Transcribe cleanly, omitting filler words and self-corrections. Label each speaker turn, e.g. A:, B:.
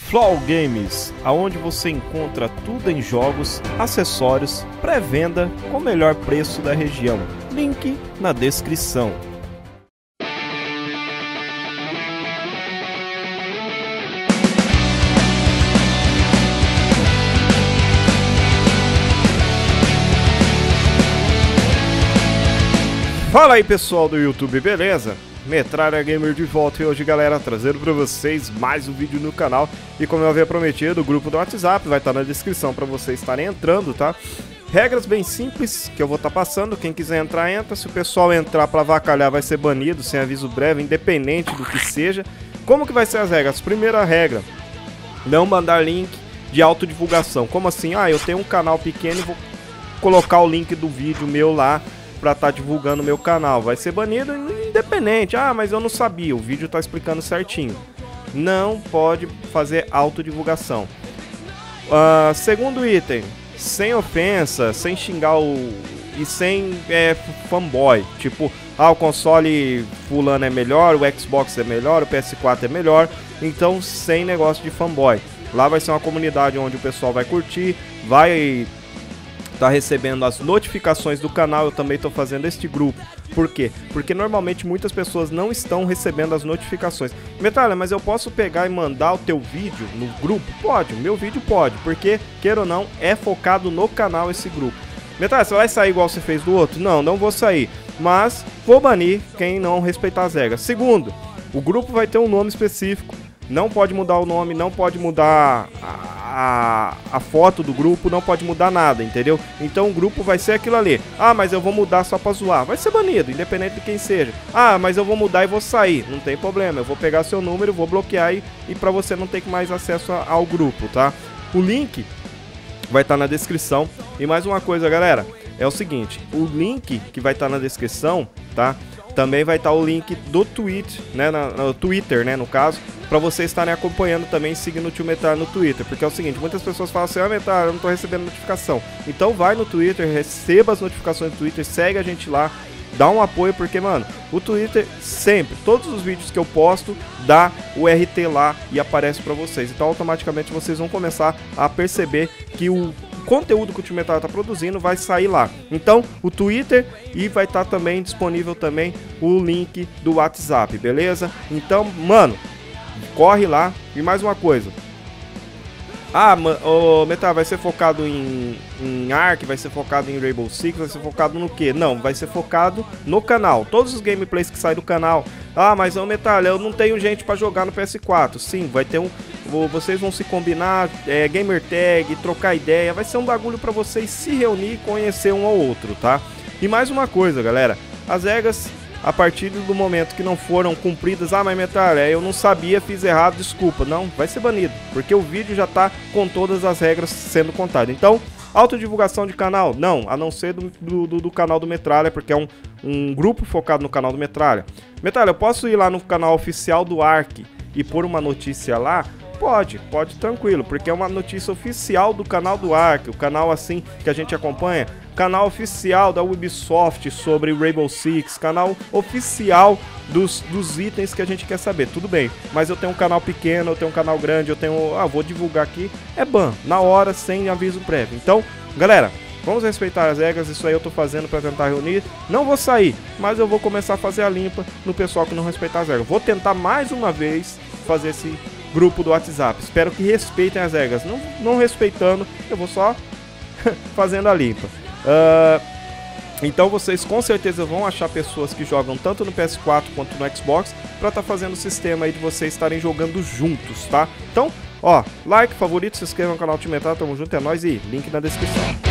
A: Flow Games, aonde você encontra tudo em jogos, acessórios, pré-venda com o melhor preço da região. Link na descrição. Fala aí pessoal do YouTube, beleza? Metralha Gamer de volta e hoje, galera, trazendo pra vocês mais um vídeo no canal. E como eu havia prometido, o grupo do WhatsApp vai estar na descrição pra vocês estarem entrando, tá? Regras bem simples que eu vou estar passando, quem quiser entrar, entra. Se o pessoal entrar pra avacalhar, vai ser banido, sem aviso breve, independente do que seja. Como que vai ser as regras? Primeira regra, não mandar link de autodivulgação. Como assim? Ah, eu tenho um canal pequeno e vou colocar o link do vídeo meu lá pra estar divulgando o meu canal. Vai ser banido independente. Ah, mas eu não sabia, o vídeo tá explicando certinho. Não pode fazer autodivulgação. Segundo item, sem ofensa, sem xingar e sem fanboy. Tipo, o console fulano é melhor, o Xbox é melhor, o PS4 é melhor. Então, sem negócio de fanboy. Lá vai ser uma comunidade onde o pessoal vai curtir, vai tá recebendo as notificações do canal. Eu também tô fazendo este grupo. Por quê? Porque normalmente muitas pessoas não estão recebendo as notificações. Metralha, mas eu posso pegar e mandar o teu vídeo no grupo? Pode, o meu vídeo pode, porque, queira ou não, é focado no canal esse grupo. Metralha, você vai sair igual você fez do outro? Não, não vou sair, mas vou banir quem não respeitar as regras. Segundo, o grupo vai ter um nome específico. Não pode mudar o nome, não pode mudar a foto do grupo, não pode mudar nada, entendeu? Então o grupo vai ser aquilo ali. Ah, mas eu vou mudar só pra zoar. Vai ser banido, independente de quem seja. Ah, mas eu vou mudar e vou sair. Não tem problema, eu vou pegar seu número, vou bloquear e pra você não ter mais acesso ao grupo, tá? O link vai estar na descrição. E mais uma coisa, galera, é o seguinte, o link que vai estar na descrição, tá? Também vai estar o link do Twitter, né, no Twitter, né, no caso, para vocês estarem acompanhando também, seguindo o Tio Metralha no Twitter, porque é o seguinte, muitas pessoas falam assim, Metralha, eu não tô recebendo notificação. Então vai no Twitter, receba as notificações do Twitter, segue a gente lá, dá um apoio, porque, mano, o Twitter sempre, todos os vídeos que eu posto, dá o RT lá e aparece para vocês. Então automaticamente vocês vão começar a perceber que o conteúdo que o Tio Metralha tá produzindo vai sair lá. Então, o Twitter, e vai estar também disponível também o link do WhatsApp, beleza? Então, mano, corre lá. E mais uma coisa. O Metralha vai ser focado em Ark, vai ser focado em Rainbow Six, vai ser focado no quê? Não, vai ser focado no canal. Todos os gameplays que saem do canal. Ah, mas Metralha, eu não tenho gente pra jogar no PS4. Sim, vai ter vocês vão se combinar, gamer tag, trocar ideia. Vai ser um bagulho pra vocês se reunir e conhecer um ao outro, tá? E mais uma coisa, galera. As regras, a partir do momento que não foram cumpridas, mas Metralha, eu não sabia, fiz errado, desculpa. Não, vai ser banido, porque o vídeo já tá com todas as regras sendo contadas. Então, autodivulgação de canal? Não, a não ser do canal do Metralha, porque é um grupo focado no canal do Metralha. Metralha, eu posso ir lá no canal oficial do Ark e pôr uma notícia lá? Pode tranquilo, porque é uma notícia oficial do canal do Ark, o canal assim que a gente acompanha, canal oficial da Ubisoft sobre Rainbow Six, canal oficial dos itens que a gente quer saber, tudo bem, mas eu tenho um canal pequeno, eu tenho um canal grande, eu tenho, vou divulgar aqui, é ban, na hora, sem aviso prévio. Então, galera, vamos respeitar as regras, isso aí eu tô fazendo pra tentar reunir, não vou sair, mas eu vou começar a fazer a limpa no pessoal que não respeitar as regras. Vou tentar mais uma vez fazer esse grupo do WhatsApp, espero que respeitem as regras, não respeitando, eu vou só fazendo a limpa. Então vocês com certeza vão achar pessoas que jogam tanto no PS4 quanto no Xbox para estar fazendo o sistema aí de vocês estarem jogando juntos, tá? Então, like, favorito, se inscreva no canal do Tio Metralha, tamo junto, é nóis e link na descrição.